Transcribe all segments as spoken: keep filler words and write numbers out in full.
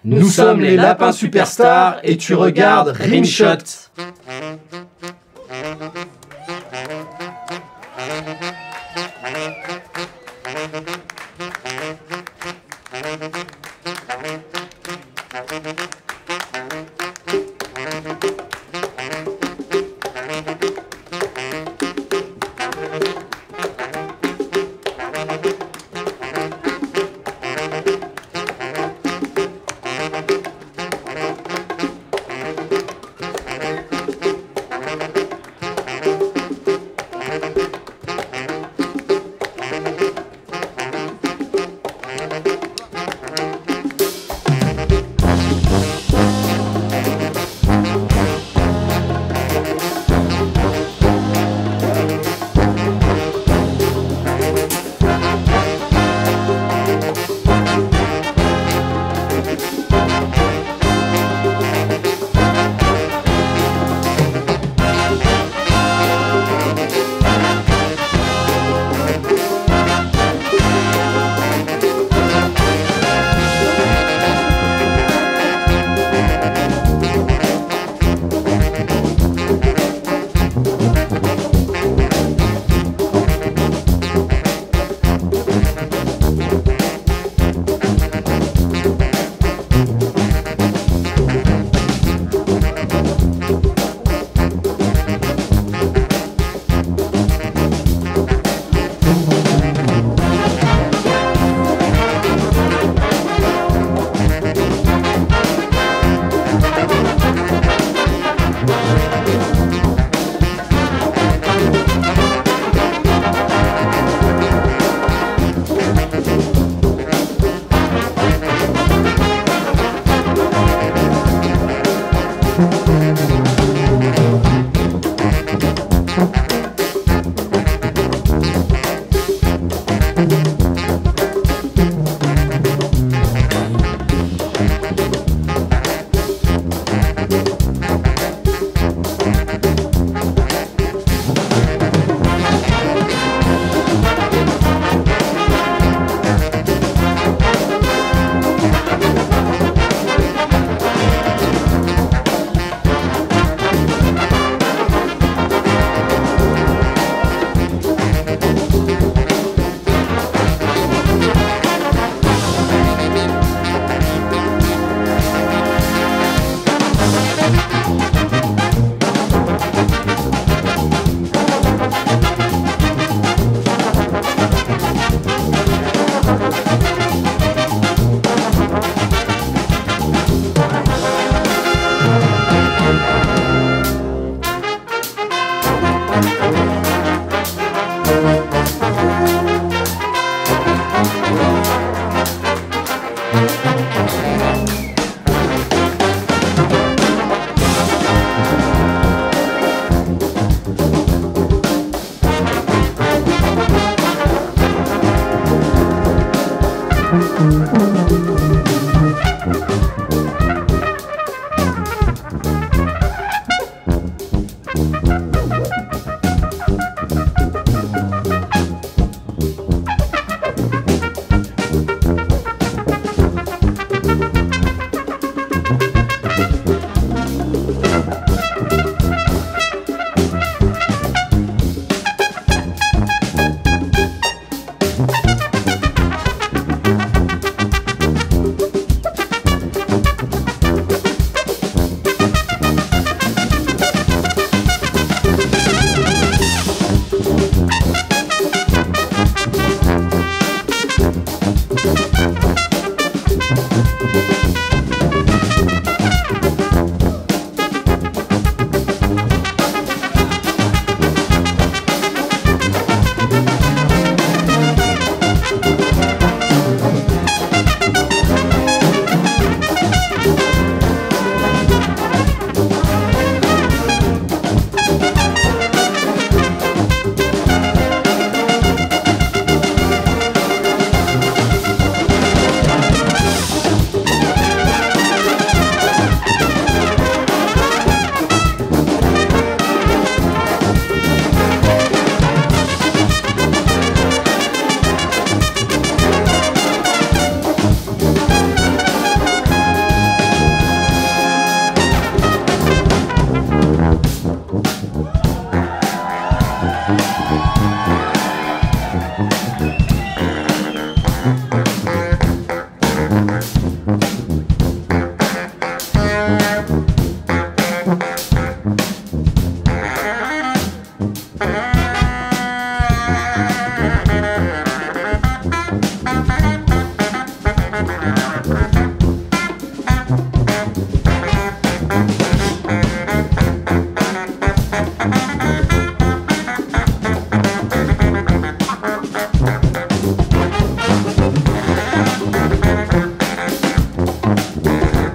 Nous sommes les Lapins Superstars et tu regardes Rimshot. Thank you.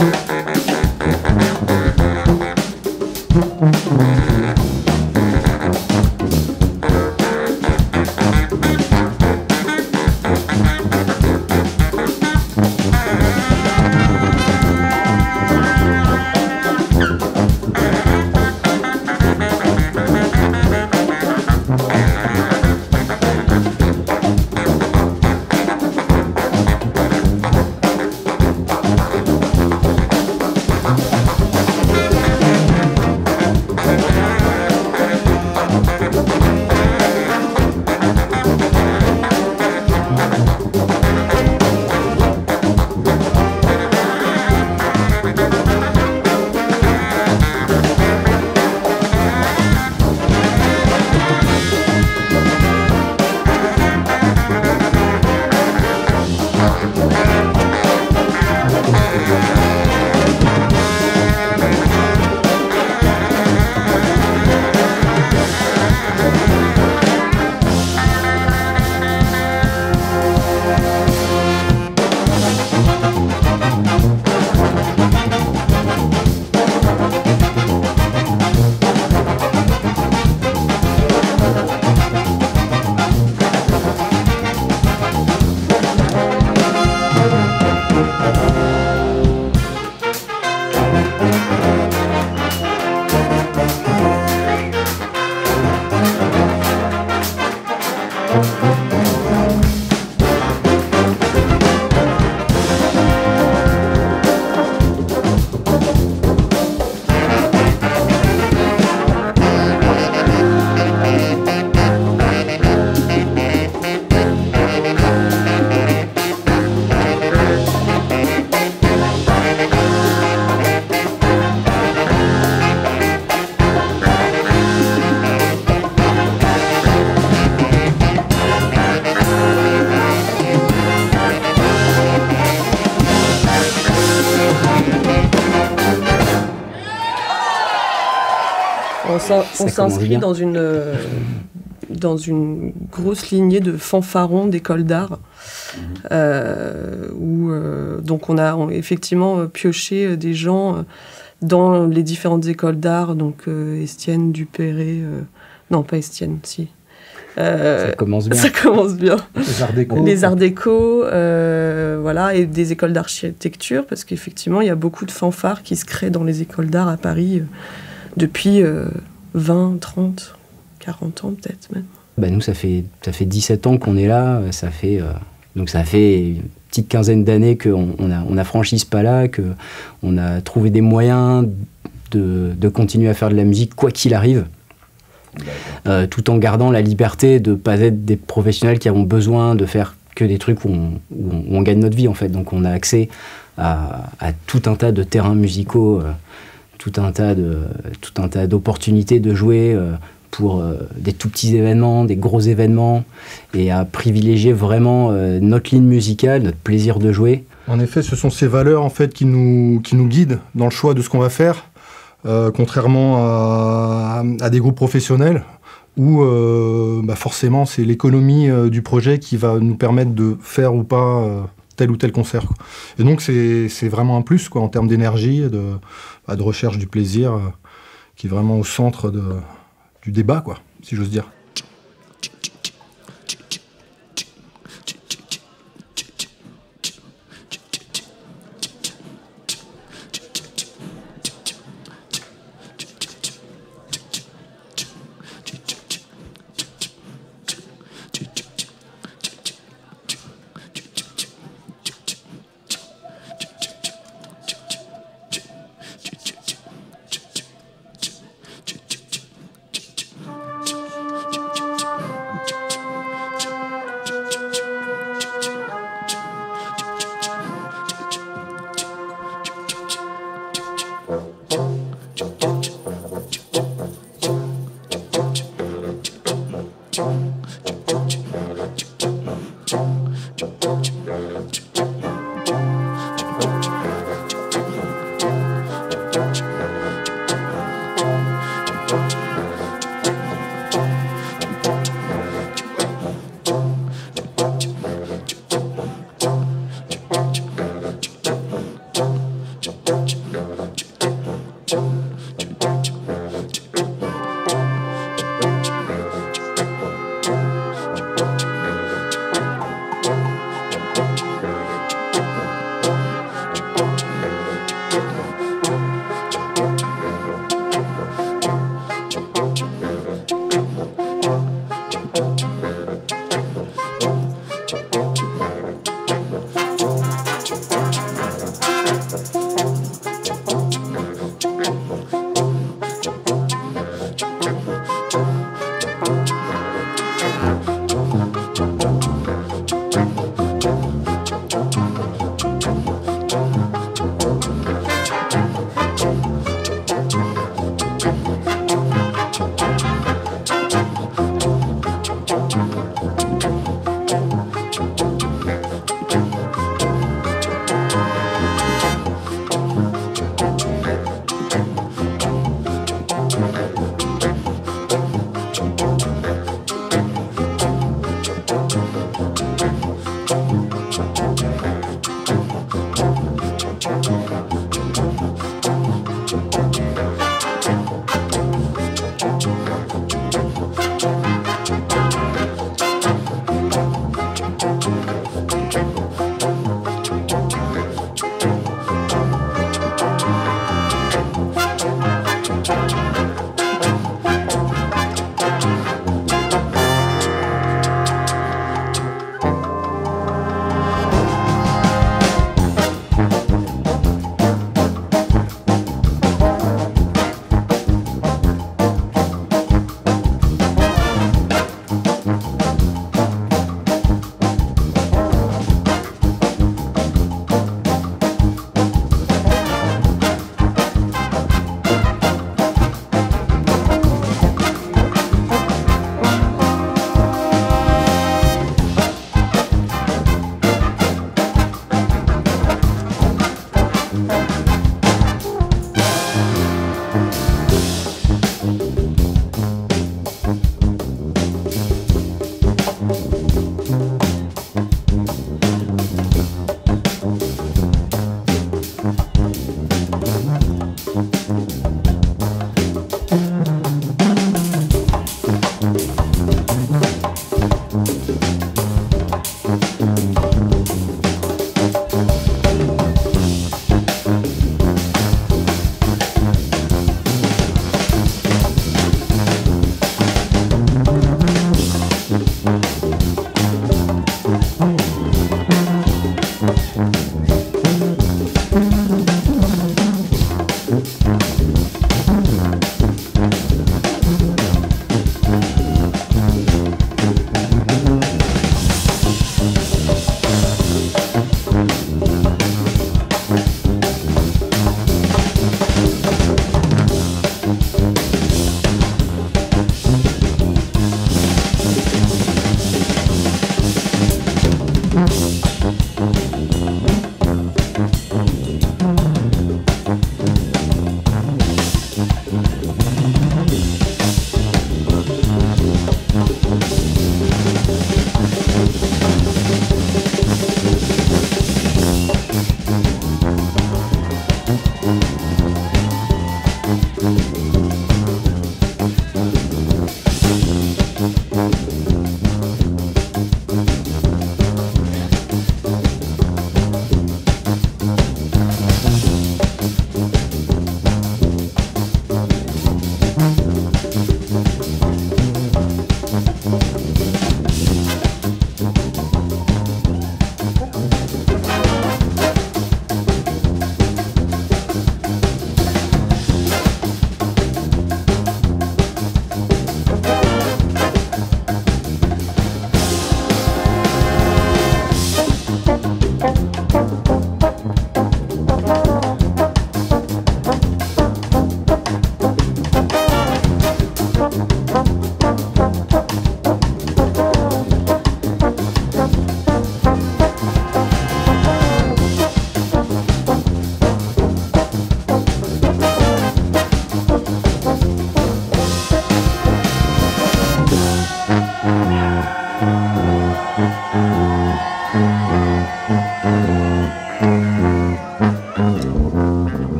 On s'inscrit dans une, euh, dans une grosse lignée de fanfarons d'écoles d'art, euh, où euh, donc on a on, effectivement pioché des gens dans les différentes écoles d'art, donc euh, Estienne, Dupéré, euh, non pas Estienne, si. Euh, ça commence bien. Ça commence bien. Les arts déco. Les arts déco, euh, voilà, et des écoles d'architecture, parce qu'effectivement, il y a beaucoup de fanfares qui se créent dans les écoles d'art à Paris euh, depuis euh, vingt, trente, quarante ans peut-être même. Bah nous, ça fait, ça fait dix-sept ans qu'on est là, ça fait, euh, donc ça fait une petite quinzaine d'années qu'on on a, on a franchi ce pas-là, qu'on a trouvé des moyens de, de continuer à faire de la musique quoi qu'il arrive. Euh, tout en gardant la liberté de ne pas être des professionnels qui ont besoin de faire que des trucs où on, où on, où on gagne notre vie en fait. Donc on a accès à, à tout un tas de terrains musicaux, euh, tout un tas de, tout un tas d'opportunités de jouer euh, pour euh, des tout petits événements, des gros événements, et à privilégier vraiment euh, notre ligne musicale, notre plaisir de jouer. En effet, ce sont ces valeurs en fait qui nous, qui nous guident dans le choix de ce qu'on va faire. Euh, contrairement à, à des groupes professionnels où euh, bah forcément c'est l'économie euh, du projet qui va nous permettre de faire ou pas euh, tel ou tel concert, quoi. Et donc c'est, c'est vraiment un plus quoi, en termes d'énergie, de, bah, de recherche du plaisir, euh, qui est vraiment au centre de, du débat, quoi, si j'ose dire.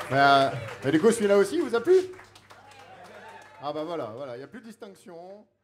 euh, mais du coup, celui-là aussi, vous a plu? Ah bah voilà, voilà, il n'y a plus de distinction.